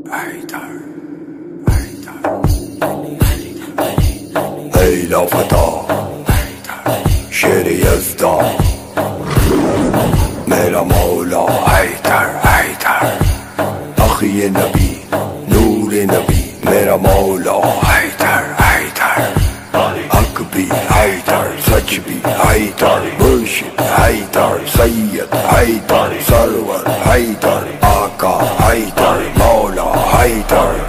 هيلا فتى शेर यज़्दा मेरा मौला हैदर हैदर अखी नबी नूर नबी मेरा मौला हैदर हैदर हक भी हैदर सच भी हैदर मुर्शिद हैदर सैयद हैदर सरवर हैदर आका हैदर मौला हैदर